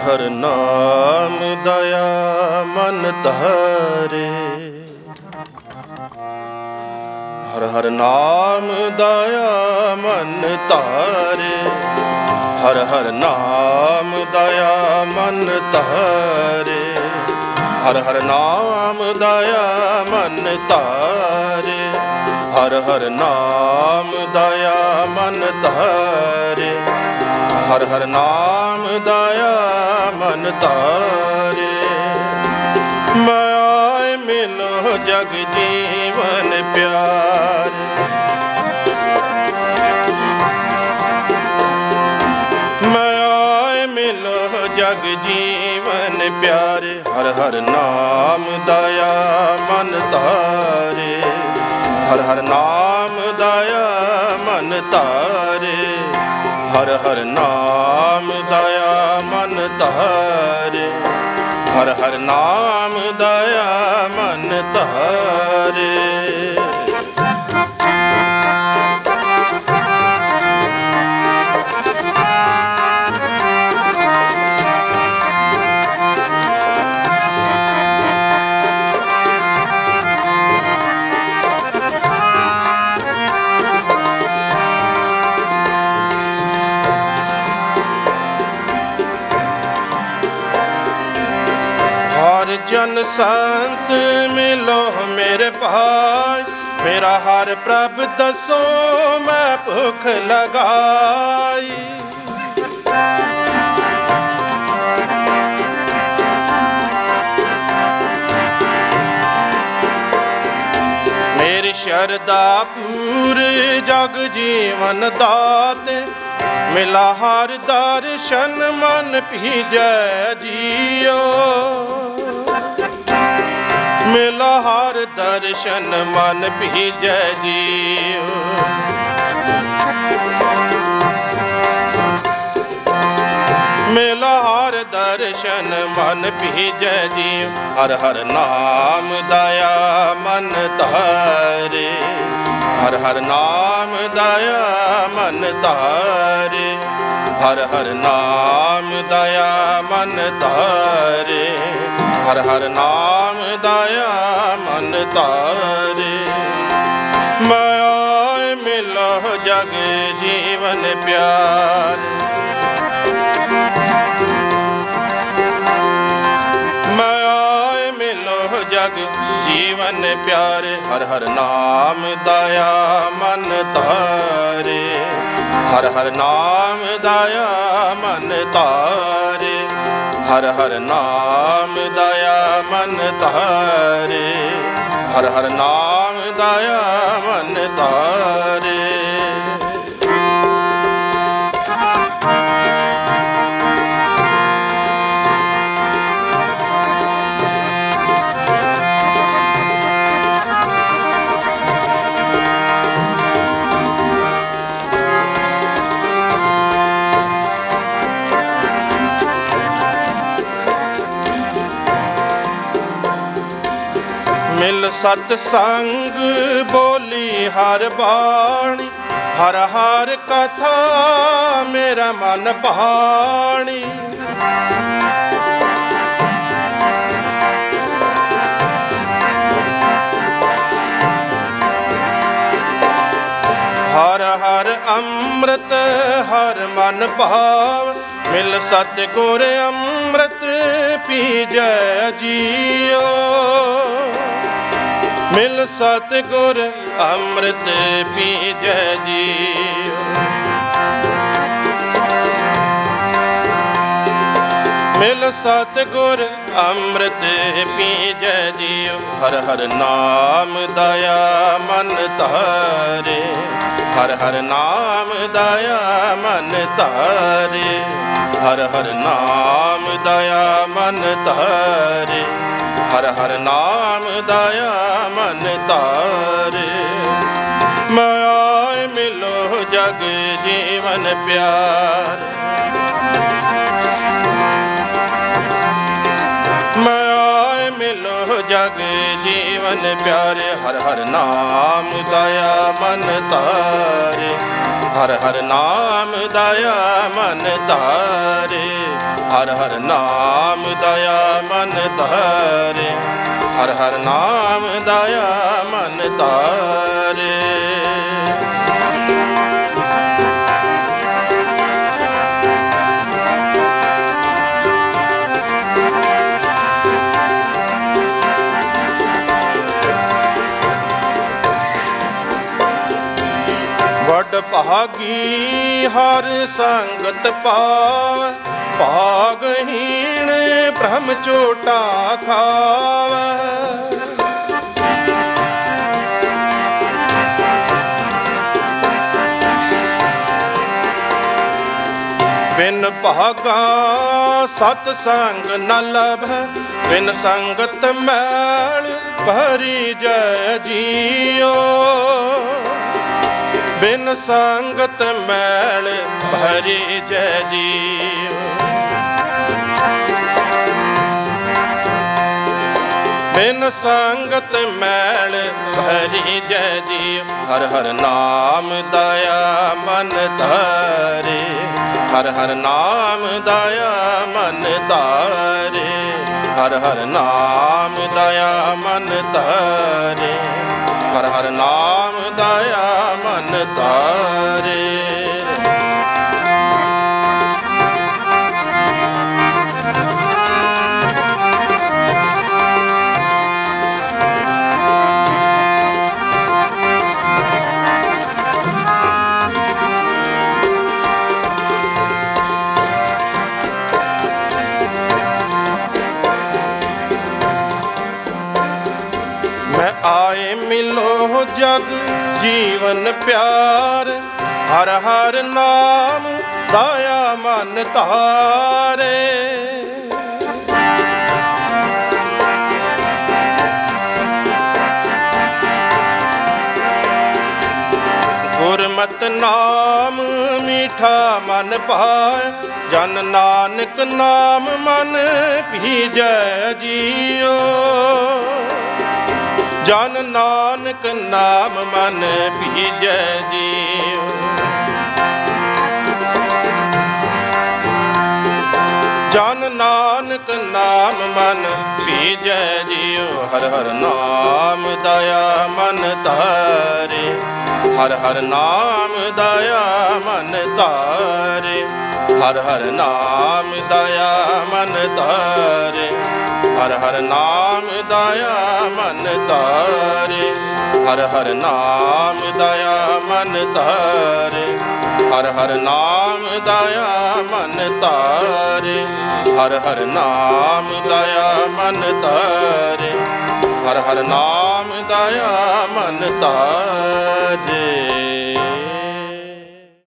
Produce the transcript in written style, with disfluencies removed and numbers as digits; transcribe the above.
हर नाम दया मन तारे। हर हर नाम दया मन तारे। हर हर नाम दया मन तारे। हर हर नाम दया मन तारे। हर हर नाम दया मन तारे। हर हर नाम दया मन तारे। मैं आए मिलो जग जीवन प्यारे। मैं आए मिलो जग जीवन प्यारे। हर हर नाम दया मन तारे। हर हर नाम दया मन तारे। हर हर नाम दया मन तारे। हर हर नाम दया मन तारे। जन संत मिलो मेरे भाई। मेरा हर प्रभ दसो मैं भूख लगाई। मेरी शरदा पूरे जग जीवन दाते। मिला हर दर्शन मन भीजै जियो। मिला हर दर्शन मन भीजै जियो। मिला हर दर्शन मन भीजै जियो। हर हर नाम दया मन तारे। हर हर नाम दया मन तारे। हर हर नाम दया मन तारे। हर हर नाम दया मन तारे। मैं आए मिलो जग जीवन प्यारे। मैं आए मिलो जग जीवन प्यारे। हर हर नाम दया मन तारे। हर हर नाम दया मन तारे। हर हर नाम दया मन तारे। हर हर नाम दया मन तारे। मिल सतसंग बोली हर बाणी। हर हर कथा मेरा मन भाणी। हर हर अमृत हर मन भाव। मिल सतगुर अमृत पीजै जियो। मिल सतगुर अमृत पीजै जियो। मिल सतगुर अमृत पीजै जियो। हर हर नाम दया मन तारे। हर हर नाम दया मन तारे। हर हर नाम दया मन तारे। हर हर नाम दया मन तारे। मैं आए मिलो जग जीवन प्यारे। मैं आए मिलो जग जीवन प्यारे। हर हर नाम दया मन तारे। ਹਰ ਹਰ ਨਾਮ ਦਇਆ ਮਨ ਧਾਰੇ, ਹਰ ਹਰ ਨਾਮ ਦਇਆ ਮਨ ਧਾਰੇ, ਹਰ ਹਰ ਨਾਮ ਦਇਆ ਮਨ ਧਾਰੇ। ਵਡ ਭਾਗੀ ਹਰ ਸੰਗਤ ਪਾਵੈ, ਭਾਗਹੀਣ ਬ੍ਰਹਮ ਝੋਟਾ ਖਾਵੈ। ਬਿਨ ਭਾਗਾ ਸਤ ਸੰਗ ਨ ਲਭੈ, ਬਿਨ ਸੰਗਤ ਮੈਲ ਭਰੀ ਜੈ ਜੀਓ। ਬਿਨ ਸੰਗਤ ਮੈਲ ਭਰੀ ਜੈ ਜੀਓ। ਬਿਨ ਸੰਗਤ ਮੈਲ ਭਰੀ ਜੈ ਜੀਓ। ਹਰ ਹਰ ਨਾਮ ਦਇਆ ਮਨ ਧਾਰੇ, ਹਰ ਹਰ ਨਾਮ ਦਇਆ ਮਨ ਧਾਰੇ, ਹਰ ਹਰ ਨਾਮ ਦਇਆ ਮਨ ਧਾਰੇ, ਹਰ ਹਰ ਨਾਮ ਦਇਆ ਮਨ ਧਾਰੇ। ਮੈਂ ਆਏ ਮਿਲੋ ਜਗ ਜੀਵਨ ਪਿਆਰ, ਹਰ ਹਰ ਨਾਮ ਦਇਆ ਮਨ ਧਾਰੇ। ਗੁਰਮਤਿ ਨਾਮ ਮੀਠਾ ਮਨ ਭਾਇ, ਜਨ ਨਾਨਕ ਨਾਮ ਮਨ ਭੀਜੈ ਜੀਓ। ਜਨ ਨਾਨਕ ਨਾਮ ਮਨ ਭੀਜੈ ਜੀਓ। ਜਨ ਨਾਨਕ ਨਾਮ ਮਨ ਭੀਜੈ ਜੀਓ। ਹਰ ਹਰ ਨਾਮ ਦਇਆ ਮਨ ਧਾਰੇ, ਹਰ ਹਰ ਨਾਮ ਦਇਆ ਮਨ ਧਾਰੇ, ਹਰ ਹਰ ਨਾਮ ਦਇਆ ਮਨ ਧਾਰੇ, ਹਰ ਹਰ ਨਾਮ ਦਇਆ ਮਨ ਧਾਰੇ, ਹਰ ਹਰ ਨਾਮ ਦਇਆ ਮਨ ਧਾਰੇ, ਹਰ ਹਰ ਨਾਮ ਦਇਆ ਮਨ ਧਾਰੇ, ਹਰ ਹਰ ਨਾਮ ਦਇਆ ਮਨ ਧਾਰੇ, ਹਰ ਹਰ ਨਾਮ ਦਇਆ ਮਨ ਧਾਰੇ।